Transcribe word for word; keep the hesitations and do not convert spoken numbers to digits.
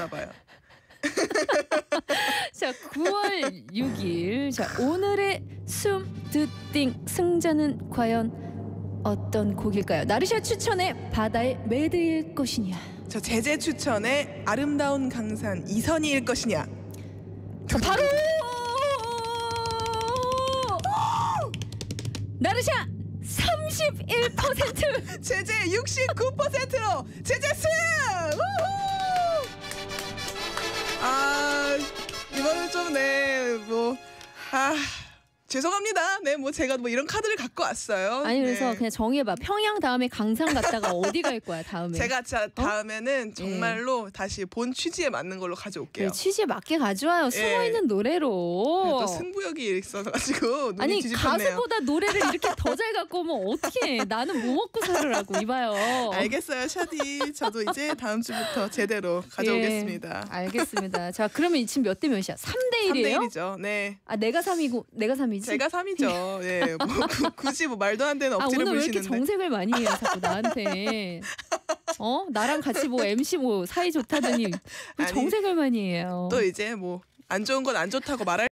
하나 봐요. 자, 구월 육일. 자, 오늘의 숨드띵 승자는 과연 어떤 곡일까요? 나르샤 추천의 바다의 메드일 것이냐? 저 제재 추천의 아름다운 강산 이선희일 것이냐? 자, 바로 나르샤 삼십일 퍼센트. 제재 육십구 퍼센트로 제재 승! 우후! 아, 이거는 좀 네, 뭐 아, 죄송합니다. 네, 뭐 제가 뭐 이런 카드를 갖고 왔어요. 아니 그래서 네. 그냥 정해봐. 평양 다음에 강산 갔다가 어디 갈 거야 다음에? 제가 자 다음에는 정말로 다시 본 취지에 맞는 걸로 가져올게요. 네, 취지에 맞게 가져와요. 숨어있는 노래로. 또 승부욕이 있어가지고 눈이 아니 뒤집혔네요. 가수보다 노래를 이렇게 더 잘 갖고 오면 어떡해. 나는 뭐 먹고 살으라고 이봐요. 알겠어요, 샤디. 저도 이제 다음 주부터 제대로 가져오겠습니다. 예, 알겠습니다. 자, 그러면 지금 몇 대 몇이야? 삼 대 일이에요? 삼 대 일이죠. 네. 아, 내가 삼이고 내가 삼이지? 제가 삼이죠. 예. 뭐 구, 굳이 뭐 말도 안 되는 아, 억지를 오늘 왜 부리시는데. 이렇게 정색을 많이 해요, 자꾸 나한테. 어? 나랑 같이 뭐 엠씨 뭐 사이 좋다더니 왜 아니, 정색을 많이 해요. 또 이제 뭐 안 좋은 건 안 좋다고 말할